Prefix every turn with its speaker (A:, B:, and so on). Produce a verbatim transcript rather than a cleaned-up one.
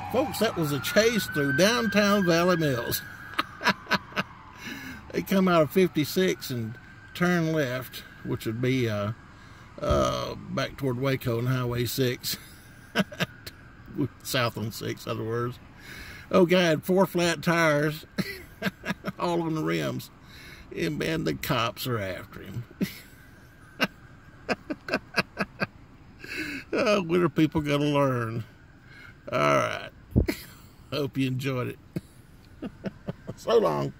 A: Folks, that was a chase through downtown Valley Mills. They come out of fifty-six and turn left, which would be uh, uh, back toward Waco and Highway six. South on six, in other words. Oh, guy had four flat tires, all on the rims. And man, the cops are after him. Oh, when are people gonna learn? All right. Hope you enjoyed it. So long.